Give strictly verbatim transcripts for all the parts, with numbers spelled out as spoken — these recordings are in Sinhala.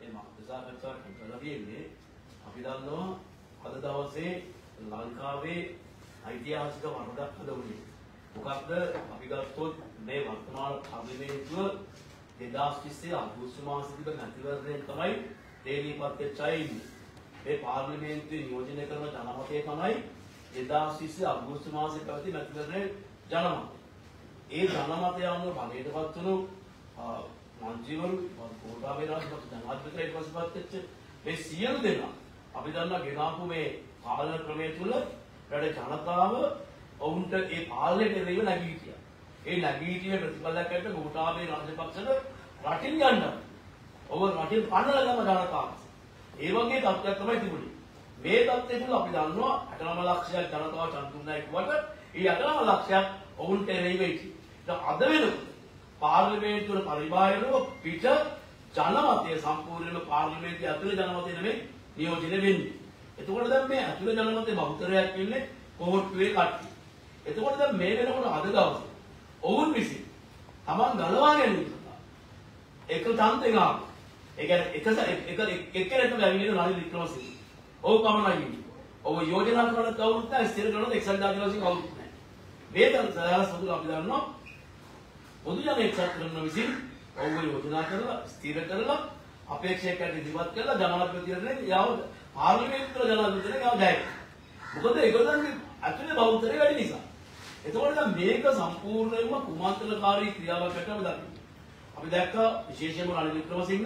මේ මාතෘකාවක් කරලා තියෙන්නේ අපි දන්නවා අද දවසේ ලංකාවේ ඓතිහාසික වරදක් හදුනේ. මොකක්ද අපි ගත්තොත් මේ වර්තමාන පාර්ලිමේන්තුව දෙදාස් විස්සේ අගෝස්තු මාසෙ තිබෙන මැතිවරණයෙන් තමයි තේරීපත් වෙච්ච අය ඉන්නේ. මේ පාර්ලිමේන්තුවේ නියෝජනය කරන ජනමතය තමයි දෙදාස් විස්සේ අගෝස්තු මාසෙ පැවති මැතිවරණයේ ජනමතය. ඒ ජනමතය අනුව බලයටපත් වුණු මන්ත්‍රීවරු ගෝඨාභය රාජපක්ෂ ජනාධිපතිලා ඊට පස්සේ පත් වෙච්ච මේ සියලු දෙනා අපි දන්නා ගෙනාපු මේ පාලන ක්‍රමය තුල රට ජනතාව ඔවුන්ට ඒ පාලනයට එරෙහිව නැගී හිටියා. ඒ නැගී හිටියේ ප්‍රතිඵලයක් ඇට ගෝඨාභය රාජපක්ෂට රටින් යන්න. ඔව රටින් පන්නලා ගම ජනතාව. ඒ වගේ තත්ත්වයක් තමයි තිබුණේ. මේ තත්ත්වය තුල අපි දන්නවා අටනම ලක්ෂයක් ජනතාව චන්තුන්නයි කුවට ඒ අටනම ලක්ෂයක් ඔවුන්ට එරෙහිව හිටියේ. දැන් අද වෙනකොට පාර්ලිමේන්තුවේ පරිබාහිරව පිට ජනමතය සම්පූර්ණයෙන්ම පාර්ලිමේන්තුවේ ඇතුළේ ජනමතය නෙමෙයි නියෝජනය වෙන්නේ. එතකොට දැන් මේ ඇතුළේ ජනමතේ බහුතරයක් ඉන්නේ කොහොට්ටුවේ කට්ටිය. එතකොට දැන් මේ වෙනකොට අද දවසේ ඔවුන් විසින් Taman ගලවා ගැනීම සඳහා එක තන්තෙන් ආව. ඒ කියන්නේ එක එක එක්කෙනෙක්ම ඇවිල්ලා රනිල් වික්‍රමසිංහ. ඔව් පමණයි ඉන්නේ. ඔව් යෝජනා කරන කවුරුත් නැහැ ස්ථිර කරන එක්සත් ජාතික වශයෙන් කවුරුත් නැහැ. වේතන සදාලා සතුට අපි දන්නවා පොදු ජන එක්සත් කරන විසින් ඔව්ව යෝජනා කරලා ස්ථිර කරලා අපේක්ෂකයන්ට ඉදිරිපත් කරලා ජනාධිපතිවරණය යව පාර්ලිමේන්තුවේ ජනාධිපතිවරණය යව ජයයි. මොකද ඒගොල්ලන්ගේ ඇතුලේ බෞද්ධරය වැඩි නිසා. එතකොට දැන් මේක සම්පූර්ණයෙන්ම කුමන්ත්‍රණකාරී ක්‍රියාවක් හැටියට අපි දකිනවා. අපි දැක්කා විශේෂයෙන්ම රනිල් වික්‍රමසිංහ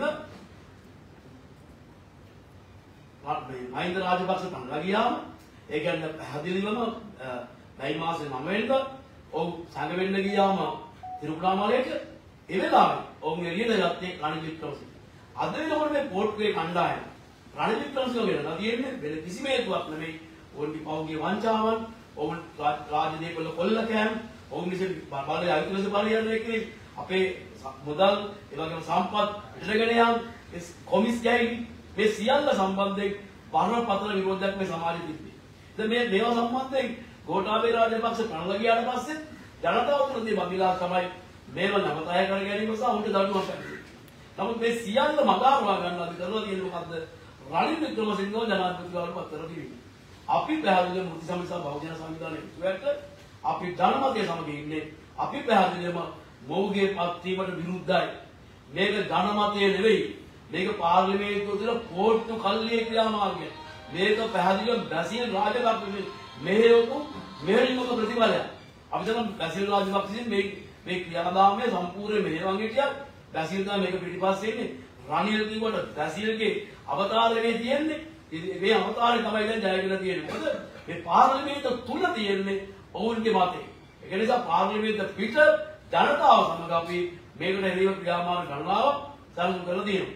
මහින්ද රාජපක්ෂ පන්ලා ගියාම ඒ කියන්නේ පැහැදිලිවම මැයි මාසේ නවය වෙනිදා ඔව් සංග වෙන්න ගියාම තිරුකුණාමලයට ඒ වෙලාවේ ඔවුන් එළියට යත්තේ රනිල් වික්‍රමසිංහ. අද වෙනකොට මේ පොට්ටුවේ කණ්ඩායම රනිල් වික්‍රමසිංහ වෙනවා තියෙන්නේ වෙන කිසිම හේතුවක් නෙමෙයි. ඔවුන්ගේ පෞද්ගලික වංචාවන්, ඔවුන් රාජ්‍යදේපල කොල්ලකෑම්, ඔවුන් විසින් බලය අයිතිලස බලයන්නේ කෙනෙක් අපේ මුදල් ඒ වගේම සම්පත් ඉටගෙන යාම කොමිස් ගෑවි මේ සියල්ල සම්බන්ධයෙන් බරපතල විරෝධයක් මේ සමාජයේ තිබේ. දැන් මේ මේවා සම්බන්ධයෙන් ගෝඨාභය රාජපක්ෂ ප්‍රණල ගියාට පස්සේ ජනතාව තුළ තියෙන බබිලා තමයි මේව නවතය කර ගැනීම සහ උන්ට දඬුවම් පැමිණෙන්නේ. නමුත් මේ සියල්ල මගහරවා ගන්න අපි කරලා තියෙන මොකද්ද? රනිල් වික්‍රමසිංහව ජනාධිපතිවරයාට පත් කරලා තිබෙනවා. අපි පැහැදිලිවම මුති සමිතිය බහුජන සංවිධානයේ ඉස්සරහට අපි ජනමතය සමග ඉන්නේ. අපි පැහැදිලිවම මොහුගේ පත්වීමට විරුද්ධයි. මේක ජනමතය නෙවෙයි. මේක පාර්ලිමේන්තුව තුළ කෝට්ටු කල්ලියේ ක්‍රියාමාර්ගය. මේක පැහැදිලිවම බැසිල් රාජපක්ෂ මෙහෙයවපු මෙහෙයුමක ප්‍රතිඵලයක්. අපි තමයි බැසිල් රාජපක්ෂගෙන් මේ මේ ක්‍රියාදාමයේ සම්පූර්ණ මෙහෙයවන් හිටියා. බැසිල් තමයි මේක පිටිපස්සේ ඉන්නේ. රනිල් කිව්වට බැසිල්ගේ අවතාරයේ තියෙන්නේ මේ අවතාරය තමයි දැන් ජයගෙන තියෙන්නේ. මොකද මේ පාර්ලිමේන්තුව තුල තියෙන්නේ ඔවුන්ගේ මතය. ඒක නිසා පාර්ලිමේන්තුව පිට ජනතාව සමග අපි මේකට එරෙහිව ක්‍රියාමාර්ග ගණනාවක් සැලසුම් කරලා තියෙනවා.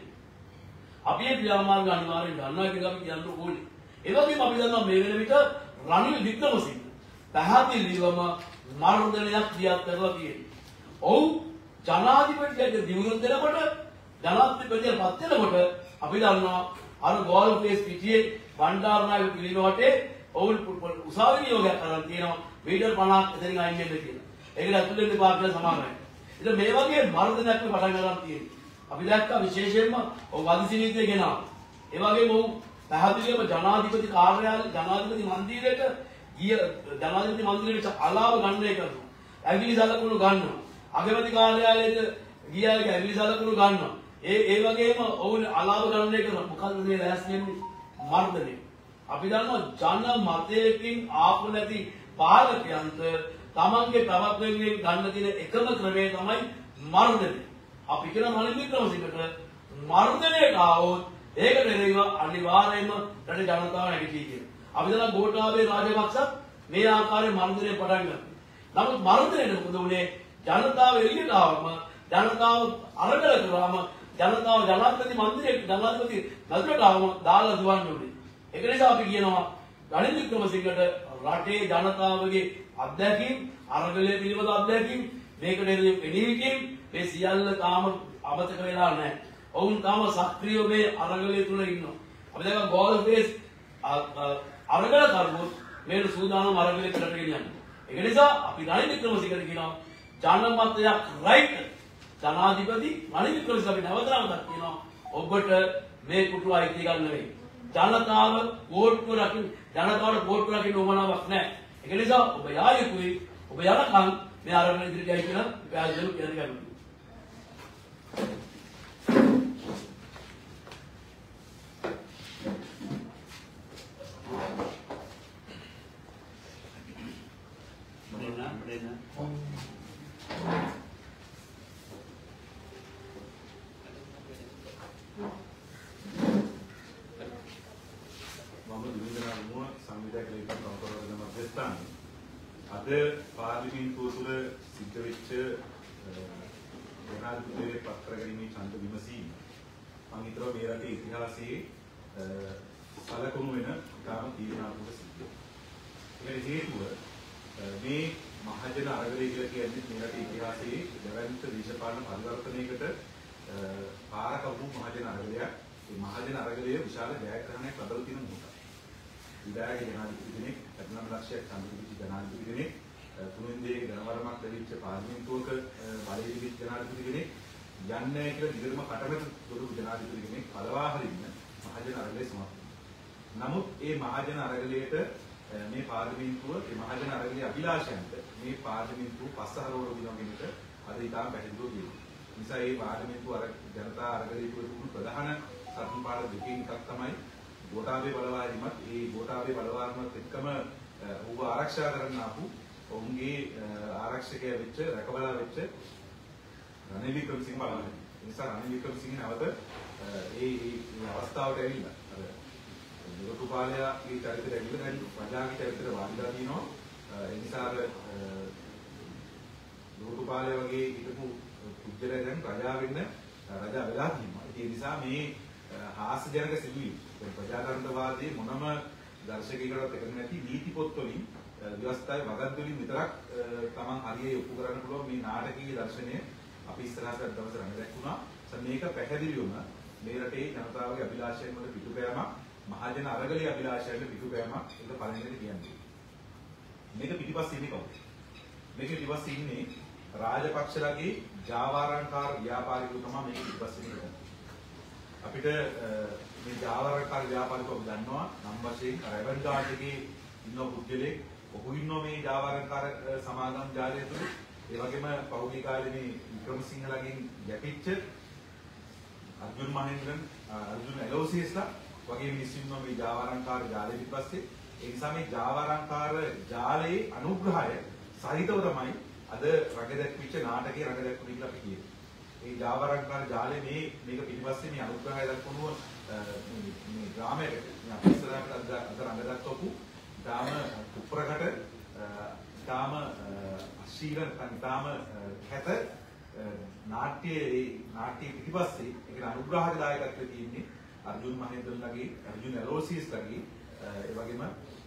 අපි මේ ක්‍රියාමාර්ග අනිවාර්යෙන් ගන්නවා කියලා අපි කියන්න ඕනේ. ඒ වගේම අපි දන්නවා මේ වෙන විට රනිල් වික්‍රමසිංහ පැහැදිලිවම මර්ධනයක් ක්‍රියා කරලා තියෙනවා. ඔව් ජනාධිපතියට දියුණු දෙනකොට ජනාධිපතියට පත් වෙනකොට අපි දන්නවා අර ගෝල්ෆේස් පිටියේ බණ්ඩාරනායක පිළිම වටේ ඔවුන් උසාවි නියෝගයක් කරන් තියෙනවා මීටර් පනහක් එතනින් අයින් වෙන්න කියලා. ඒකට ඇතුළේ දෙපාර්තමේන්තුව සමානයි. ඉතින් මේ වගේ මර්ධනයක් මේ පටන් ගන්න තියෙනවා. අපි දැක්කා විශේෂයෙන්ම ඔව් වදිසි නීතිය ගෙනාවා. ඒ වගේම ඔව් පැහැදිලිවම ජනාධිපති කාර්යාලය ජනාධිපති මන්දිරයට ගිය ජනාධිපති මන්දිරයට අලාව ගන්නය කරනවා. ඇවිලි සලකුණු ගන්නවා. අගමැති කාර්යාලයට ගියාගේ ඇවිලි සලකුණු ගන්නවා. ඒ ඒ වගේම ඔවුන් අලාව ගන්නය කරනවා. මොකද්ද මේ ලෑස්ති වෙන්නේ? මර්ධනය. අපි දන්නවා ජන මතයකින් ආපු නැති පාලකයන්ට තමන්ගේ ප්‍රවත්වයෙන් ගන්න තියෙන එකම ක්‍රමය තමයි මර්ධනය. අපි කියන රනිල් වික්‍රමසිංහට මර්ධනයට ආවොත් ඒකට එරෙහිව අනිවාර්යයෙන්ම රට ජනතාව නැගිටී කියනවා. අපි දන්නා ගෝඨාභය රාජපක්ෂත් මේ ආකාරයේ මර්ධනය පටන් ගත්තා. නමුත් මර්ධනයට මොකද උනේ? ජනතාව එළියට ආවම ජනතාව අරගල කරාම ජනතාව ජනාධිපති මන්දිරයට ජනාධිපති නගරයට ආවම දාලා දුවන්න ඕනේ. ඒක නිසා අපි කියනවා රනිල් වික්‍රමසිංහට රටේ ජනතාවගේ අත්දැකීම් අරගලයේ පිළිබඳ අත්දැකීම් මේකට එළියකින් මේ සියල්ල තාම අමතක වෙලා නැහැ. ඔවුන් තාම සක්‍රියව මේ අරගලයේ තුල ඉන්නවා. අපි දැක්ක ගෝල්ෆේස් අරගල කරුවොත් මේ සූදානම් අරගලයේ කරට ගෙනියන්න. ඒක නිසා අපි රනිල් වික්‍රමසිංහට කියනවා ජනමතයක් රයිට් ජනාධිපති රනිල් වික්‍රමසිංහ අපි නැවතනමක් කියනවා ඔබට මේ කුටු අයිති ගන්න නෙවෙයි. ජනතාව වෝට්ටුව රකින්න ජනතාවට වෝට්ටුව රකින්න උවමනාවක් නැහැ. ඒක නිසා ඔබ යා යුතුයි. ඔබ යනකම් මේ ආරම්භ ඉදිරියට යයි කියන පැහැදිලිව කියන ගන්න. Brenda, Brenda. සංවිධායක ලේකම් කම්කරවල මැදස්ථාන අද පාර්ලිමේන්තුව තුළ සිද්ධ වෙච්ච ජනාධිපතිගේ පත්‍ර ගැනීමේ ඡන්ද විමසීම මම හිතනවා මේ රටේ ඉතිහාසයේ සලකුණු වෙන ඉතාම තීරණාත්මක සිද්ධියක්. ඒකට හේතුව මේ මහජන අරගලය කියලා කියන්නේ මේ රටේ ඉතිහාසයේ දෙවැන්ත දේශපාලන පරිවර්තනයකට පාරක වූ මහජන අරගලයක්. මේ මහජන අරගලය විශාල ජයග්‍රහණයක් ලබා තියෙන මොහොතක්. විදායක ජනාධිපති කෙනෙක් අත්නම් ලක්ෂයක් සම්පූර්ණ ජනාධිපති කෙනෙක් තුනෙන් දෙක ධනවරමක් ලැබිච්ච පාර්ලිමේන්තුවක බලය තිබිච්ච ජනාධිපති කෙනෙක් යන්නේ කියලා දිගටම කටමැද දොරු ජනාධිපති කෙනෙක් පළවා හරින්න මහජන අරගලය සමත් වෙනවා. නමුත් මේ මහජන අරගලයට මේ පාර්ලිමේන්තුව මේ මහජන අරගලයේ අභිලාෂයන්ට මේ පාර්ලිමේන්තුව පස්සහරවල දිනවගෙනට අද ඉතාම පැහැදිලිව තියෙනවා. නිසා මේ පාර්ලිමේන්තුව අර ජනතා අරගලයේ පුරුදු ප්‍රධාන සම්පාද දෙකකින් එකක් තමයි ගෝඨාභය බලවාරීමත් ඒ ගෝඨාභය බලවාරීමත් එක්කම ඌව ආරක්ෂා කරන්න ආපු ඔවුන්ගේ ආරක්ෂකය වෙච්ච රැකබලා වෙච්ච රනිල් වික්‍රමසිංහ බලවාරීම. ඒ නිසා රනිල් වික්‍රමසිංහ නැවත ඒ ඒ අවස්ථාවට ඇවිල්ලා අර ලෝකපාලයාගේ චරිතය ඇවිල්ලා දැන් ප්‍රජාගේ චරිතයට වාදිලා තිනවා. ඒ නිසා අර ලෝකපාලයා වගේ හිටපු පුද්ගලයා දැන් ප්‍රජා වෙන්න රජා වෙලා තියෙනවා. ඒ නිසා මේ හාස්‍යජනක සිදුවීම් ප්‍රජාතන්ත්‍රවාදී මොනම දර්ශකයකටවත් එකතු නැති නීති පොත් වලින් ව්‍යවස්ථාවේ වගත් වලින් විතරක් තමන් හරියට ඔප්පු කරන්න පුළුවන් මේ නාටකීය දර්ශනය අපි ඉස්සරහට දවස් රඟ දැක්ුණා. මේක පැහැදිලිවම මේ රටේ ජනතාවගේ අභිලාෂයන් වල පිටුපෑමක් මහජන අරගලයේ අභිලාෂයන් වල පිටුපෑමක් ඒක පළවෙනිට කියන්නේ. මේක පිටිපස්සේ ඉන්නේ කවුද? මේක පිටිපස්සේ ඉන්නේ රාජපක්ෂලාගේ ජාවාරම්කාර ව්‍යාපාරිකයෝ තමයි මේක පිටිපස්සේ ඉන්නේ. අපිට මේ ජාවාරම්කාර ව්‍යාපාරිකයෝ දන්නවා නම් වශයෙන් රෙවන් ගාඩ් එකේ ඉන්න පුද්ගලෙක් ඔහු ඉන්නවා මේ ජාවාරම්කාර සමාගම් ජාලය තුළ. ඒ වගේම පෞද්ගලික කාලේ මේ වික්‍රමසිංහලගෙන් යැපිච්ච අර්ජුන් මහේන්ද්‍රන් අර්ජුන එලෝසියස්ලා වගේ මිනිස්සු ඉන්නවා මේ ජාවාරම්කාර ජාලය පිටපස්සේ. ඒ නිසා මේ ජාවාරම්කාර ජාලයේ අනුග්‍රහය සහිතව තමයි අද රඟ දැක්විච්ච නාටකයේ රඟ දැක්වුනේ කියලා අපි කියනවා. මේ ජාවාරම්කාර ජාලේ මේ මේක පිටිපස්සේ මේ අනුග්‍රහය දක්වනවා මේ ග්‍රාමයකට මේ අපි ඉස්සරහට අද අද රඟ දක්වපු තාම කුප්‍රකට තාම අශීලන තාම කැත නාට්‍යයේ නාට්‍ය පිටිපස්සේ ඒකට අනුග්‍රහක දායකත්වයේ තියෙන්නේ අර්ජුන් මහේන්ද්‍රන්ලගේ අර්ජුන එලෝසියස්ලගේ ඒ වගේම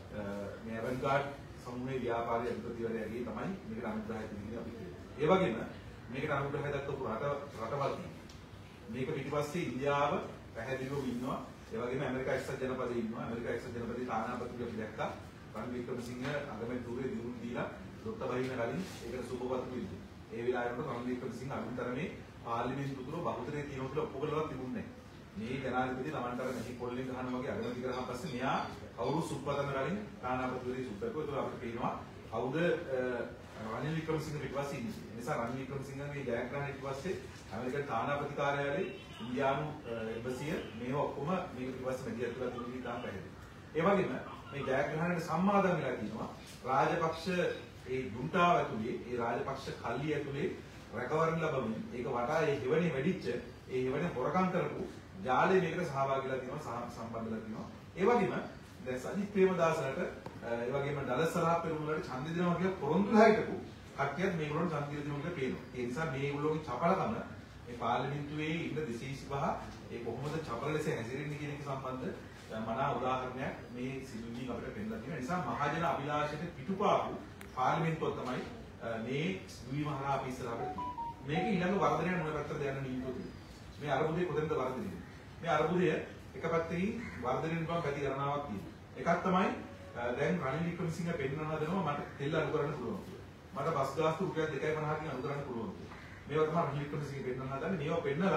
මේ අවන්ගාඩ් සමූහයේ ව්‍යාපාරයේ අධිපතිවරයාගේ තමයි මේකට අනුග්‍රහය දෙන්නේ අපි කියන්නේ. ඒ වගේම මේකට අනුග්‍රහය දක්වපු රට රටවල් මේක පිටිපස්සේ ඉන්දියාව පැහැදිලිවම ඉන්නවා. ඒ වගේම ඇමරිකා එක්සත් ජනපදයේ ඉන්නවා. ඇමරිකා එක්සත් ජනපදයේ තානාපති අපි දැක්කා. රනිල් වික්‍රමසිංහ අගමැතිතුරේ දිනුම් දීලා ડોක්ටර් බහින්න කලින් ඒකට සුබපත් වෙන්නේ. ඒ වෙලාවට රනිල් වික්‍රමසිංහ අනුතරමේ පාර්ලිමේන්තුව තුල බහුතරය තියෙනවා කියලා ඔප්පු කළවත් තිබුණේ නැහැ. මේ ජනාධිපති ළමන්තර නැති කොල්ලෙන් ගහන වගේ අගමැති කරාම පස්සේ මෙයා කවුරු සුබපතන කලින් තානාපතිතුරේ සුබපතෝ ඒක අපිට පේනවා. කවුද රනිල් වික්‍රමසිංහ පිටපස්සේ ඉන්නේ. ඒ නිසා රනිල් වික්‍රමසිංහගේ ජයග්‍රහණය ඊපස්සේ ඇමරිකන් තානාපති කාර්යාලයේ ඉන්දියානු එම්බසිය මේව ඔක්කොම මේක ඊපස්සේ මෙදියට තුලා දුන්නේ තාම පැහැදිලි. ඒ වගේම මේ ජයග්‍රහණයට සම්මාදම් වෙලා තියෙනවා රාජපක්ෂ ඒ දුන්ටාව ඇතුලේ ඒ රාජපක්ෂ කල්ලිය ඇතුලේ රැකවරණ ලැබමින් ඒක වටා ඒ හෙවණේ වැඩිච්ච ඒ හෙවණේ හොරකම් කරපු ජාලේ මේකට සහභාගී වෙලා තියෙනවා සම්බන්ධ වෙලා තියෙනවා. ඒ වගේම දැන් සජිත් ප්‍රේමදාසලට ඒ වගේම දලසරා පෙරමුණට ඡන්ද දෙනවා කියලා පොරොන්දුලා හිටපු කට්ටියත් මේගොල්ලන්ට ඡන්ද දෙනවා කියලා පේනවා. ඒ නිසා මේගොල්ලෝගේ චපලකම මේ පාර්ලිමේන්තුවේ ඉන්න දෙසිය විසිපහ ඒ කොහොමද චපල ලෙස හැසිරෙන්නේ කියන එක සම්බන්ධ මනා උදාහරණයක් මේ සිදුවීම් අපිට පෙන්නලා තියෙනවා. ඒ නිසා මහජන අභිලාෂයට පිටුපාපු පාර්ලිමේන්තුව තමයි මේ සිදුවීම හරහා අපි ඉස්සරහට තියෙන්නේ. මේක ඊළඟ වර්ධනය මොන පැත්තටද යන නීතිය තියෙන්නේ. මේ අරබුදේ කොතෙන්ද වර්ධනය? මේ අරබුදය එක පැත්තකින් වර්ධනය වෙන පැති ගණනාවක් තියෙනවා. එකක් තමයි දැන් රනිල් වික්‍රමසිංහ පෙන්නනවා දෙනවා මට තෙල් අඩු කරන්න පුළුවන් කියලා. මට බස් ගාස්තු රුපියල් දෙකයි පනහකින් අඩු කරන්න පුළුවන් කියලා. මේවා තමයි රනිල් වික්‍රමසිංහ පෙන්නනවා හදන්නේ. මේවා පෙන්නලා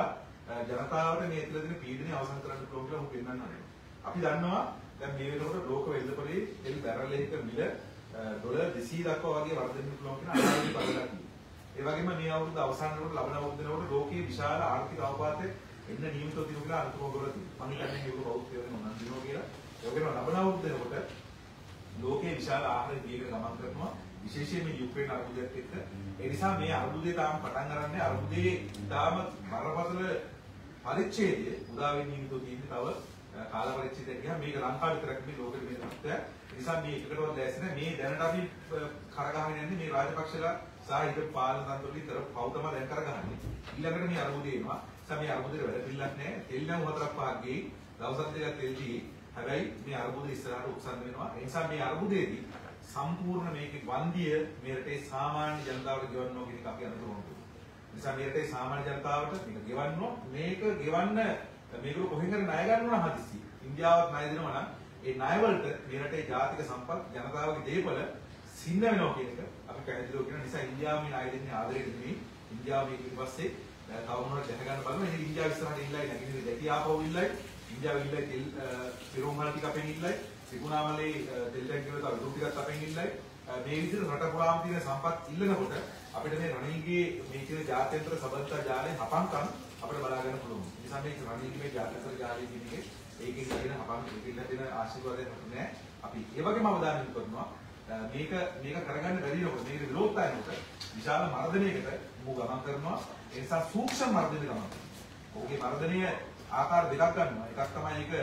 ජනතාවට මේ ඇතුළත තියෙන පීඩනය අවසන් කරන්න පුළුවන් කියලා ඔහු පෙන්වන්න හදනවා. අපි දන්නවා දැන් මේ වෙනකොට ලෝක වෙළඳපොලේ තෙල් බැරල් එකක මිල ඩොලර් දෙසීය දක්වා වගේ වර්ධනය පුළුවන් කියන අනාගතය බලලා තියෙනවා. ඒ වගේම මේ අවුරුද්ද අවසන් වෙනකොට ලබන අවුරුද්දේනකොට ලෝකයේ විශාල ආර්ථික අවපාතය එන්න නියමිතව තියෙනවා කියලා අනුකම්ප කරලා තියෙනවා. මම හිතන්නේ මේක බෞද්ධ වෙන මොනවද දිනවා කියලා. ඒ වගේම ලබන අවුරුද්දේනකොට ලෝකයේ විශාල ආහාර දීර්ඝ ගමන් කරනවා. විශේෂයෙන් මේ යුක්රේන අර්බුදයත් එක්ක. ඒ නිසා මේ අර්බුදේ තාම පටන් ගන්නන්නේ අර්බුදේ තාම බරපතල පරිච්ඡේදය උදා වෙන්නේ නිතෝ තියෙන්නේ තව කාල පරිච්ඡේදයක් ගියා මේක ලංකාවේ විතරක් නෙමෙයි ලෝකෙට මේ තත්ත්වය. ඒ නිසා මේ එකකටවත් දැස් නැහැ. මේ දැනට අපි කරගහගෙන යන්නේ මේ රාජපක්ෂලා සහ හිත පාලන තන්ත්‍රවලින් තර පව් තමයි දැන් කරගහන්නේ. ඊළඟට මේ අර්බුදේ එනවා. සමේ අර්බුදේ වැඩ පිළිලක් නැහැ. තෙල් නම් හතරක් පහක් ගිහින් දවසක් දෙකක් තෙල් දී. හැබැයි මේ අර්බුදේ ඉස්සරහට උත්සන්න වෙනවා. ඒ නිසා මේ අර්බුදේදී සම්පූර්ණ මේකේ වන්දිය මේ රටේ සාමාන්‍ය ජනතාවට ගෙවන්නවා කියන එක අපි අඳුර ගන්නවා. නිසා මේ රටේ සාමාන්‍ය ජනතාවට මේක ගෙවන්නවා. මේක ගෙවන්න මේගොල්ලෝ කොහෙන් හරි ණය ගන්නවා නම් හදිස්සි. ඉන්දියාවත් ණය දෙනවා නම් ඒ ණය වලට මේ රටේ ජාතික සම්පත් ජනතාවගේ දේපල සින්න වෙනවා කියන එක අපි පැහැදිලිව කියන නිසා ඉන්දියාව මේ ණය දෙන්නේ ආදරයට නෙමෙයි. ඉන්දියාව මේක ඊට පස්සේ තව මොනවද දැක ගන්න බලනවා. ඉතින් ඉන්දියාව ඉස්සරහට ඉල්ලයි නැගිටින දැටි ආපහු ඉල්ලයි. ඉන්දියාව ඉල්ලයි තෙල් පිරෝම් වල ටික අපෙන් ඉල්ලයි. ත්‍රිකුණාමලේ තෙල් ටැංකිය වල තව ඉතුරු ටිකක් අපෙන් ඉල්ලයි. මේ විදිහට රට පුරාම තියෙන සම්පත් ඉල්ලනකොට අපිට මේ රණීගේ මේ කියන ජාත්‍යන්තර සබඳතා ජාලේ හපංකම් අපිට බලා ගන්න පුළුවන්. ඒ නිසා මේ රණීගේ මේ ජාත්‍යන්තර ජාලේ කියන එකේ ඒකෙන් කියන හපංකම් දෙන්න දෙන ආශිර්වාදයක් නැහැ. අපි ඒ වගේම අවධානය යොමු කරනවා මේක මේක කරගන්න බැරි නකොට මේක විරෝධතාවයකට විශාල මර්ධනයකට මු ගමන් කරනවා. ඒ නිසා සූක්ෂම මර්ධනය ගමන් කරනවා. ඔහුගේ මර්ධනය ආකාර දෙකක් ගන්නවා. එකක් තමයි ඒක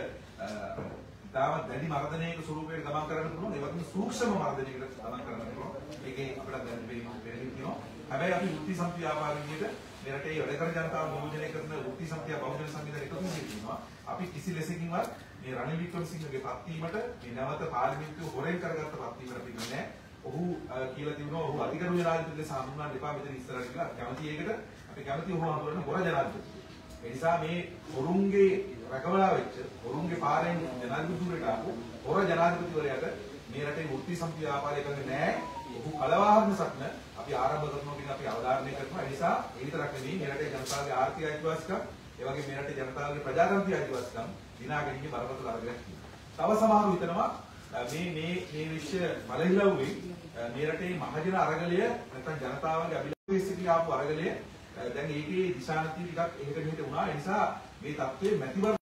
තාම දැඩි මර්ධනයක ස්වරූපයකට ගමන් කරන්න පුළුවන්. ඒ වගේම සූක්ෂම මර්ධනයකට ගමන් කරන්න පුළුවන්. ඒකේ අපිට දැන් වෙන්නේ තියෙනවා. හැබැයි අපි වෘත්ති සම්ප්‍රදාය ව්‍යාපාරිකයේද මේ රටේ වැඩ කරන ජනතාව නියෝජනය කරන වෘත්ති සම්ප්‍රදාය බහුජන සංවිධානය එකතු වෙනවා. අපි කිසි ලෙසකින්වත් මේ රනිල් වික්‍රමසිංහගේ පත්වීමට මේ නැවත පාර්ලිමේන්තුව හොරෙන් කරගත්ත පත්වීමට අපි කියන්නේ ඔහු කියලා තිබුණා ඔහු අධිකරු ජනාධිපති ලෙස හඳුන්වන්න එපා මෙතන ඉස්සරහට කියලා කැමති ඒකට අපි කැමති ඔහු හඳුන්වන්න හොර ජනාධිපති. ඒ නිසා මේ හොරුන්ගේ රැකවලා වෙච්ච හොරුන්ගේ පාරෙන් ජනාධිපතිවරයාට ආපු හොර ජනාධිපතිවරයාට මේ රටේ වෘත්ති සම්ප්‍රදාය ව්‍යාපාරය කරන්නේ නැහැ. ඔහු කලවාහන සත්න අපි ආරම්භ කරනවා කියන අපි අවධාරණය කරනවා. ඒ නිසා ඒ විතරක් නෙවෙයි මේ රටේ ජනතාවගේ ආර්ථික අයිතිවාසිකම් ඒ වගේ මේ රටේ ජනතාවගේ ප්‍රජාතන්ත්‍රීය අයිතිවාසිකම් දිනා ගැනීමේ බරපතල අරගලක් තියෙනවා. තව සමහරව හිතනවා මේ මේ මේ විශ්ව බලහිලව්වේ මේ රටේ මහජන අරගලය නැත්නම් ජනතාවගේ අභිලාෂයකින් ආපු අරගලය දැන් ඒකේ දිශානති ටිකක් එහෙට මෙහෙට වුණා. ඒ නිසා මේ තත්ත්වයේ මැතිවරණ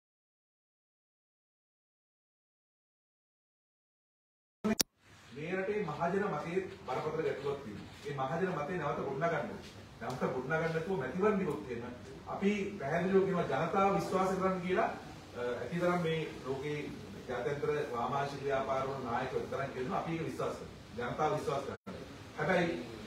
මේ රටේ මහජන මතයේ බරපතල ගැටලුවක් තියෙනවා. මේ මහජන මතේ නැවත ගොඩනගන්න ඕනේ. නැවත ගොඩනගන්න නැතුව මැතිවරණ දිගොත් වෙන අපි පැහැදිලිව කියනවා ජනතාව විශ්වාස කරන්න කියලා ඇතිතරම් මේ ලෝකේ ජාත්‍යන්තර වාමාංශික ව්‍යාපාර වල නායකයෝ විතරක් කියනවා අපි ඒක විශ්වාස කරනවා. ජනතාව විශ්වාස කරනවා. හැබැයි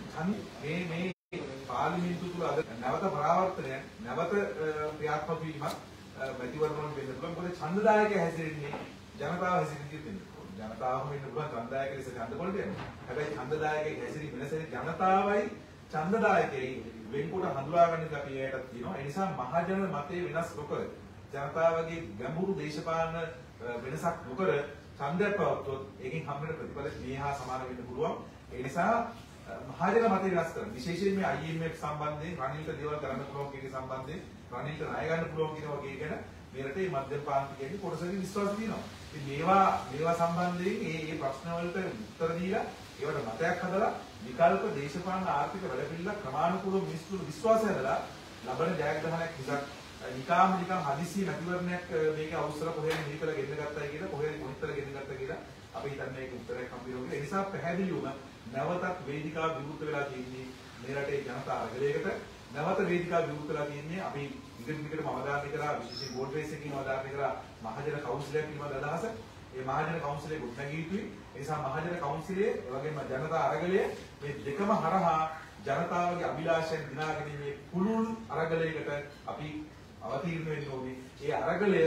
මේ මේ පාර්ලිමේන්තුව තුළ අද නැවත පරාවර්තනය නැවත ක්‍රියාත්මක වීමක් මැතිවරණ වල වෙන්න පුළුවන්. මොකද ඡන්දදායකය හැසිරෙන්නේ ජනතාව හැසිරෙන්නේ දෙන්නේ. ජනතාවම වෙන්න පුළුවන් ඡන්දදායක ලෙස ඡන්ද වලට යනවා. හැබැයි ඡන්දදායකයේ හැසිරීම වෙනසනේ ජනතාවයි ඡන්දදායකයි වෙන්කොට හඳුනා ගන්න එක අපි එයාට තියෙනවා. ඒ නිසා මහජන මතය වෙනස් නොකර ජනතාවගේ ගැඹුරු දේශපාලන වෙනසක් නොකර ඡන්දයක් පවත්වොත් ඒකෙන් හම්බෙන ප්‍රතිඵල මේ හා සමාන වෙන්න පුළුවන්. ඒ නිසා මහජන මතය වෙනස් කරන්න. විශේෂයෙන් මේ I M F සම්බන්ධයෙන් රනිල්ට දේවල් කරන්න පුළුවන් කියන සම්බන්ධයෙන් රනිල්ට ණය ගන්න පුළුවන් කියන වගේ ගැන මේ රටේ මධ්‍යම පාන්තිකයන්ගේ කොටසකින් විශ්වාස තියෙනවා. ඉතින් මේවා මේවා සම්බන්ධයෙන් මේ මේ ප්‍රශ්න වලට උත්තර දීලා ඒවට මතයක් හදලා විකල්ප දේශපාලන ආර්ථික වැඩපිළිවෙල ක්‍රමානුකූලව මිනිස්සුන්ට විශ්වාසය හදලා ලබන ජයග්‍රහණයක් විසක් නිකාම් නිකම් හදිසි නැතිවරණයක් මේක අවසර කොහෙන් නිකල ගෙන්න ගත්තයි කියලා කොහෙන් කොහෙන්තර ගෙන්න ගත්තා කියලා අපි හිතන්නේ ඒක උත්තරයක් හම්බෙනවා. ඒ නිසා පැහැදිලිවම නැවතත් වේදිකාව විවෘත වෙලා තියෙන්නේ මේ රටේ ජනතා අරගලයකට. නැවත වේදිකාව විවෘත වෙලා තියෙන්නේ අපි ඉදිරි දිගටම අවධානය කරා විශේෂයෙන් බෝඩ් රේස් එකකින් අවධානය කරා මහජන කවුන්සිලයක් පිළිබඳ අදහස. ඒ මහජන කවුන්සිලේ ගොඩනැගී යුතුයි. ඒ නිසා මහජන කවුන්සිලයේ ඒ වගේම ජනතා අරගලය මේ දෙකම හරහා ජනතාවගේ අභිලාෂයන් දිනා ගැනීමේ පුළුල් අරගලයකට අපි අවතීර්ණ වෙන්න ඕනේ. ඒ අරගලය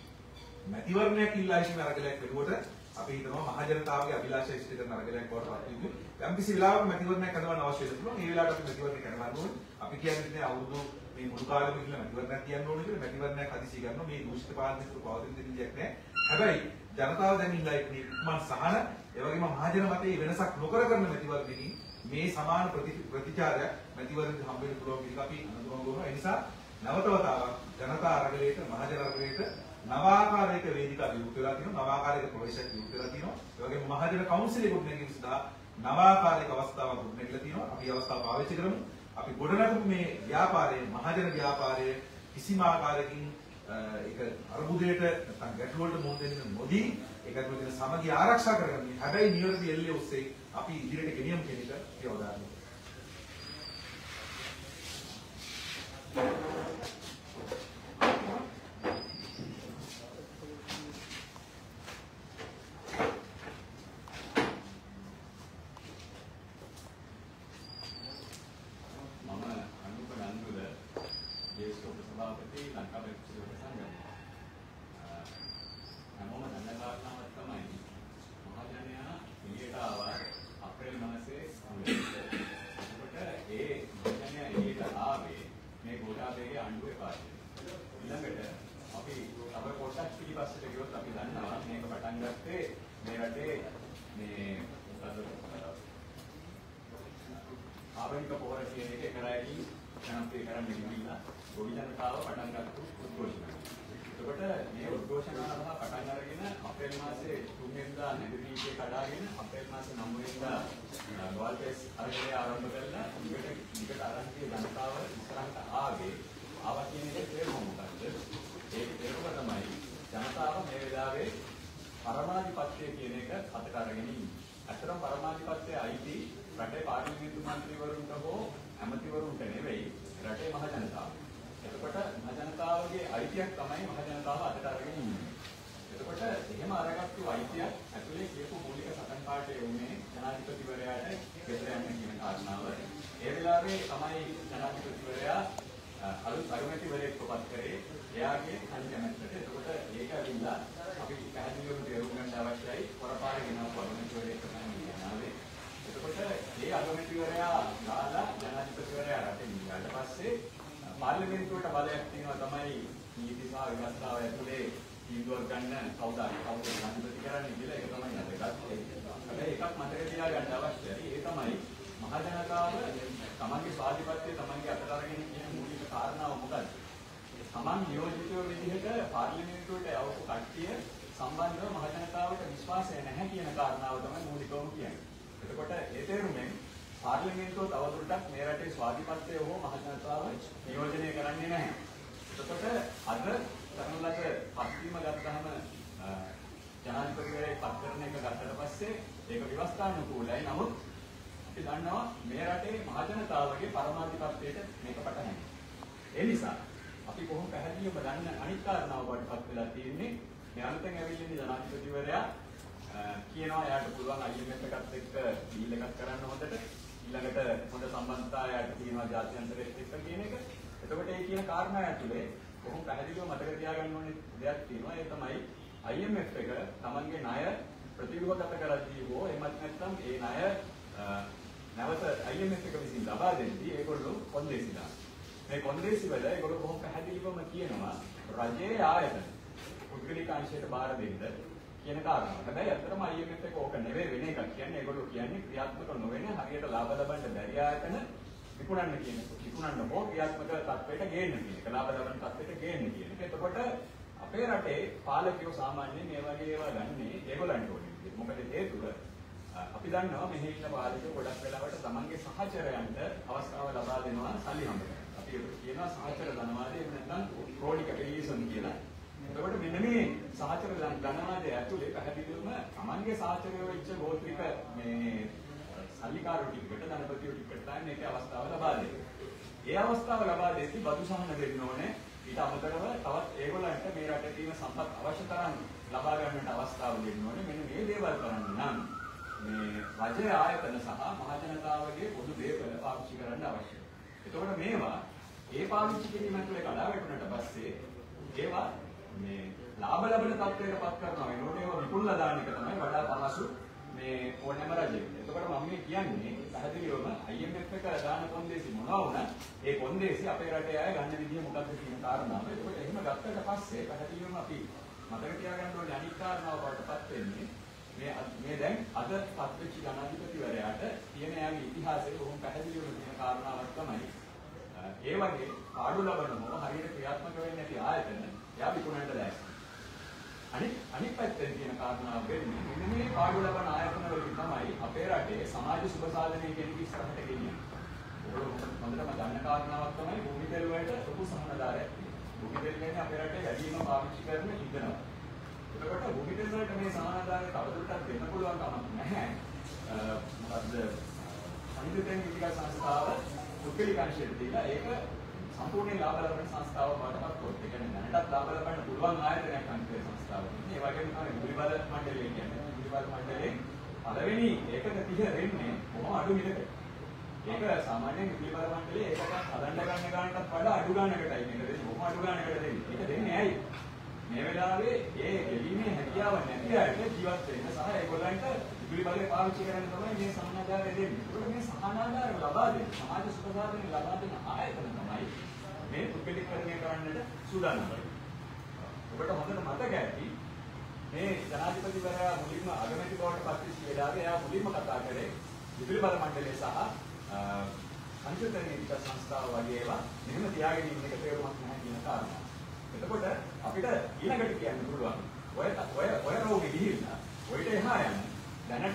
මැතිවරණයක් ඉල්ලා සිටින අරගලයක් වෙනුවට අපි හිතනවා මහ ජනතාවගේ අභිලාෂය ඉෂ්ට කරන අරගලයක් බවට පත් වෙන්නේ. යම් කිසි වෙලාවක මැතිවරණයක් කරවන්න අවශ්‍ය වෙන්න පුළුවන්. ඒ වෙලාවට අපි මැතිවරණයක් කරවන්න ඕනේ. අපි කියන්නේ අවුරුදු මේ මුළු කාලෙම ඉන්න මැතිවරණයක් කියන්න ඕනේ කියලා මැතිවරණයක් හදිසි ගන්නවා. මේ දූෂිත පාලනයකට පවතින දෙයක් නෑ. හැබැයි ජනතාව දැන් ඉන්නයි මේ ඉක්මන් සහන ඒ වගේම මහජන මතයේ වෙනසක් නොකර කරන මැතිවරණයකින් මේ සමාන ප්‍රතිචාරය මැතිවරණයට හම්බ වෙන්න පුළුවන් කියලා අපි අනුගමනය කරනවා. ඒ නිසා නැවත වතාවක් ජනතා අරගලයට මහජන අරගලයට නවාකාරයක වේදිකා විවෘත වෙලා තියෙනවා. නවාකාරයක ප්‍රවේශයක් විවෘත වෙලා තියෙනවා. ඒ වගේම මහජන කවුන්සිලේ ගොඩනැගීම සඳහා නවාකාරයක අවස්ථාවක් ගොඩනැගිලා තියෙනවා. අපි අවස්ථාව පාවිච්චි කරමු. අපි ගොඩනගමු මේ ව්‍යාපාරයේ මහජන ව්‍යාපාරයේ කිසිම ආකාරයකින් ඒක අරුබුදයට නැත්නම් ගැටලුවලට මුහුණ දෙන්න නොදී ඒක ඇතුළේ තියෙන සමගිය ආරක්ෂා කරගන්න. හැබැයි නිවැරදි එල්ලේ ඔස්සේ අපි ඉදිරියට ගෙනියමු කියන එක කියවදාන්න. I M F එක තමන්ගේ ණය ප්‍රතිග්‍රහගත කරද්දී හෝ එමත් නැත්නම් ඒ ණය නැවත I M F එක විසින් ලබා දෙද්දී ඒගොල්ලෝ කොන්දේසි දානවා. මේ කොන්දේසි වල ඒගොල්ලෝ බොහොම පැහැදිලිවම කියනවා රජයේ ආයතන පුද්ගලික අංශයට බාර දෙන්න කියන කාරණාව. හැබැයි අත්‍තරම I M F එක ඕක නෙවෙයි වෙන එකක් කියන්නේ ඒගොල්ලෝ කියන්නේ ක්‍රියාත්මක නොවන හරියට ලාභ ලබන්න බැරි ආයතන විකුණන්න කියන එක. විකුණන්න හෝ ක්‍රියාත්මක තත්ත්වයට ගේන්න කියන එක. ලාභ ලබන තත්ත්වයට ගේන්න කියන එක. එතකොට අපේ රටේ පාලකයෝ සාමාන්‍යයෙන් මේ වගේ ඒවා ගන්නේ ඒගොල්ලන්ට ඕනේ. මොකද හේතුව අපි දන්නවා මෙහි ඉන්න පාලකයෝ ගොඩක් වෙලාවට තමන්ගේ සහචරයන්ට අවස්ථාව ලබා දෙනවා සල්ලි හම්බ කරගන්න. අපි කියනවා සහචර ධනවාදය එහෙම නැත්නම් ක්‍රෝනික පෙරියසන් කියලා. එතකොට මෙන්න මේ සහචර ධනවාදය ඇතුලේ පැහැදිලිවම තමන්ගේ සහචරයෝ ඉච්ච ගෝත්‍රික මේ සල්ලිකාරෝ ටිකට ධනපතියෝ ටිකට තමයි මේකේ අවස්ථාව ලබා දෙන්නේ. ඒ අවස්ථාව ලබා දෙද්දී බදු සහන දෙන්න ඕනේ. ඊට අමතරව තවත් ඒගොල්ලන්ට මේ රටේ තියෙන සම්පත් අවශ්‍ය තරම් ලබා ගන්නට අවස්ථාව දෙන්න ඕනේ. මෙන්න මේ දේවල් කරන්න නම් මේ රජයේ ආයතන සහ මහ ජනතාවගේ පොදු දේපල පාවිච්චි කරන්න අවශ්‍යයි. එතකොට මේවා ඒ පාවිච්චි කිරීම ඇතුලේ කඩා වැටුණාට පස්සේ ඒවා මේ ලාභ ලබන තත්ත්වයකටපත් කරනවා. ඒනෝට ඒවා විකුණලා දාන එක තමයි වඩා පහසු මේ ඕනෑම රජයකට. එතකොට මම මේ කියන්නේ පැහැදිලිවම I M F එක දාන කොන්දේසි මොනවා වුණත් ඒ කොන්දේසි අපේ රටේ අය ගන්න විදිය මොකක්ද කියන කාරණාව. එතකොට එහෙම ගත්තට පස්සේ පැහැදිලිවම අපි මතක තියාගන්න ඕනේ අනිත් කාරණාව වලටපත් වෙන්නේ මේ මේ දැන් අද පත්වෙච්ච ජනාධිපතිවරයාට තියෙන යාගේ ඉතිහාසයේ බොහොම පැහැදිලිවම තියෙන කාරණාවක් තමයි ඒ වගේ පාඩු ලබනම හරියට ක්‍රියාත්මක වෙන්නේ නැති ආයතන යා විකුණන්න දැක්කා. අනිත් අනිත් පැත්තෙන් කියන කාරණාව වෙන්නේ මෙන්න මේ පාඩු ලබන ආයතන වලින් තමයි අපේ රටේ සමාජ සුබ සාධනය කියන එක ඉස්සරහට ගෙනියන්නේ. ඔයගොල්ලෝ හොඳටම දන්න කාරණාවක් තමයි භූමි තෙල් වලට ලොකු සහනදාරයක් තියෙනවා. භූමි තෙල් කියන්නේ අපේ රටේ වැඩිම පාවිච්චි කරන ඉන්ධනයක්. එතකොට භූමි තෙල් වලට මේ සහනදාරය තවදුරටත් දෙන්න පුළුවන් කමක් නැහැ. මොකද අනිත්යෙන් විද්‍යා සංස්ථාව උත්කලිකාංශයට දීලා ඒක සම්පූර්ණ ලාභ ලබන සංස්ථාවක් වඩපත් කරොත් ඒ කියන්නේ දැනටත් ලාභ ලබන්න පුළුවන් ආයතනයක් අනිත්‍ය සංස්ථාව. ඒ වගේම තමයි මුලිබල මණ්ඩලය කියන්නේ. මුලිබල මණ්ඩලයේ පළවෙනි ඒකක තිහ වෙන්නේ කොහොම අඩු මිලකට. ඒක සාමාන්‍යයෙන් මුලිබල මණ්ඩලයේ ඒකක හදන්න ගන්න ගානටත් වඩා අඩු ගානකටයි මේක දෙන්නේ. කොහොම අඩු ගානකට දෙන්නේ. ඒක දෙන්නේ ඇයි? මේ වෙලාවේ ඒ ගෙවීමේ හැකියාව නැති අයට ජීවත් වෙන්න සහ ඒගොල්ලන්ට විදුලි බලය පාවිච්චි කරන්න තමයි මේ සහනාධාරය දෙන්නේ. ඒක මේ සහනාධාරය ලබා දෙන සමාජ සුඛසාධන ලබා දෙන ආයතන තමයි මේ පුද්ගලිකකරණය කරන්නට සූදානම් වෙන්නේ. ඔබට හොඳට මතක ඇති මේ ජනාධිපතිවරයා මුලින්ම අගමැති බවට පත් වෙච්ච වෙලාවේ එයා මුලින්ම කතා කරේ විදුලි බල මණ්ඩලය සහ අංශුතරීක සංස්ථාව වගේ ඒවා මෙහෙම තියාගෙන ඉන්න එක තේරුමක් නැහැ කියන කාරණා. එතකොට අපිට ඊළඟට කියන්න පුළුවන් ඔය ඔය ඔය රෝගෙ ගිහිල්ලා ඔයිට එහා යන දැනට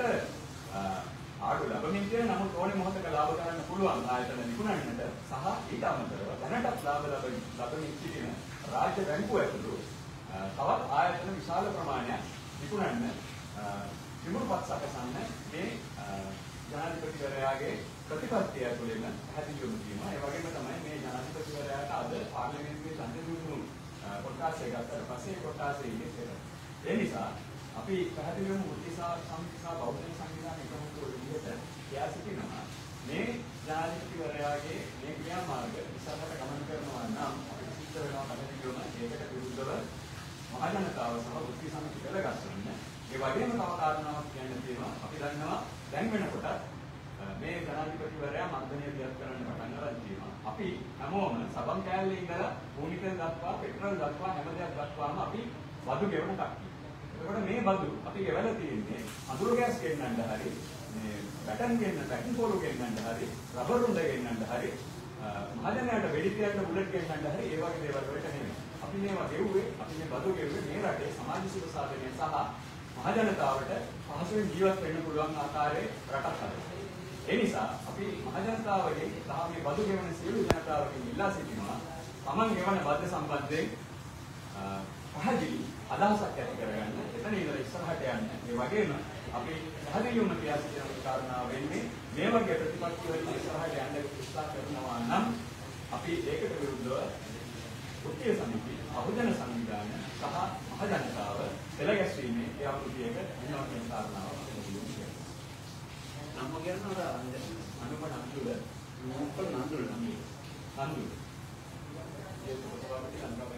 ආඩු ලැබෙමින් තියෙන නමුත් ඕනේ මොහොතක ලාභ ගන්න පුළුවන් ආයතන නිකුණන්නට සහ ඊට අමතරව දැනටත් ලාභ ලැබෙමින් ලැබෙමින් සිටින රාජ්‍ය බැංකුව ඇතුළු තවත් ආයතන විශාල ප්‍රමාණයක් නිකුණන්න විමුක්තිපත් සැකසන්න මේ ජනාධිපතිවරයාගේ ප්‍රතිපත්තිය ඇතුළේම පැහැදිලිවම තියෙනවා. ඒ වගේම තමයි මේ ජනාධිපතිවරයාට අද පාර්ලිමේන්තුවේ ඡන්ද දුන්නු කොටස් එකක් ගත්තාට පස්සේ ඒ කොටස් ඉන්නේ කියලා. ඒ නිසා අපි පැහැදිලිවම මුත්‍තිසා සමිතිසා බෞද්ධ සංවිධාන එකමුතු විදිහට කියා සිටිනවා මේ ජනාධිපතිවරයාගේ මේ ක්‍රියාමාර්ග ඉස්සරහට ගමන් කරනවා නම් අපිට සිද්ධ වෙනවා පැහැදිලිවම ඒකට විරුද්ධව මහජනතාව සහ මුත්‍ති සමිති පෙළගස්වන්න. ඒ වගේම තව කාරණාවක් කියන්න තියෙනවා. අපි දන්නවා දැන් වෙනකොට මේ ජනාධිපතිවරයා මර්ධනය දියත් කරන්න පටන් ගන්න තියෙනවා. අපි හැමෝම සබන් කෑල්ලේ ඉඳලා භූමි තෙල් දක්වා පෙට්‍රල් දක්වා හැම දෙයක් දක්වාම අපි බදු ගෙවන කට්ටිය. එතකොට මේ බදු අපි ගෙවලා තියෙන්නේ අඳුරු ගෑස් ගෙන්නන්න හරි මේ බැටන් ගෙන්න බැටන් පොළු ගෙන්නන්න හරි රබර් උණ්ඩ ගෙන්නන්න හරි මහජනයාට වෙඩි තියන්න බුලට් ගෙන්නන්න හරි ඒ වගේ දේවල් වලට නෙමෙයි. අපි මේවා ගෙව්වේ අපි මේ බදු ගෙව්වේ මේ රටේ සමාජ සුඛ සාධනය සහ මහජනතාවට පහසුවෙන් ජීවත් වෙන්න පුළුවන් ආකාරයේ රටක් හදන්න. ඒ නිසා අපි මහජනතාවගේ සහ මේ බදු ගෙවන සියලු ජනතාවගෙන් ඉල්ලා සිටිනවා තමන් ගෙවන බද්ද සම්බන්ධයෙන් පැහැදිලි අදහසක් ඇති කරගන්න. එතන ඉඳලා ඉස්සරහට යන්න. ඒ වගේම අපි පැහැදිලිවම කියා සිටින කාරණාව වෙන්නේ මේ වගේ ප්‍රතිපත්ති වලින් ඉස්සරහට යන්න උත්සාහ කරනවා නම් අපි ඒකට විරුද්ධව උත්තිය සමිති, බහුජන සංවිධාන සහ මහජනතාව පෙළගැස්වීමේ ක්‍රියාවලියක වෙනවා කියන කාරණාව පිළිගන්නවා. නම කියනවා අනුප නන්දුල මොකක්ද නන්දුල නම් නන්දුල ඒ පොතපතේ අන්තම